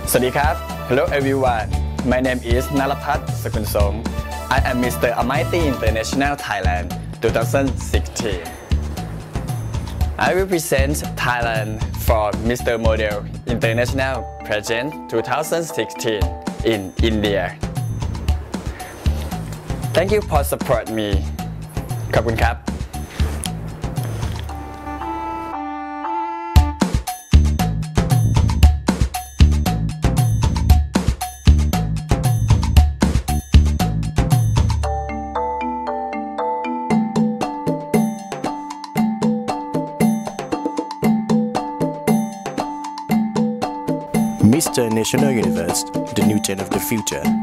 สวัสดีครับ Hello everyone. My name is Narapat Sakunsong. I am Mr. Almighty International Thailand 2016. I represent Thailand for Mr. Model International Pageant 2016 in India. Thank you for support me. ขอบคุณครับ Mr. National Universe, the new gen of the future.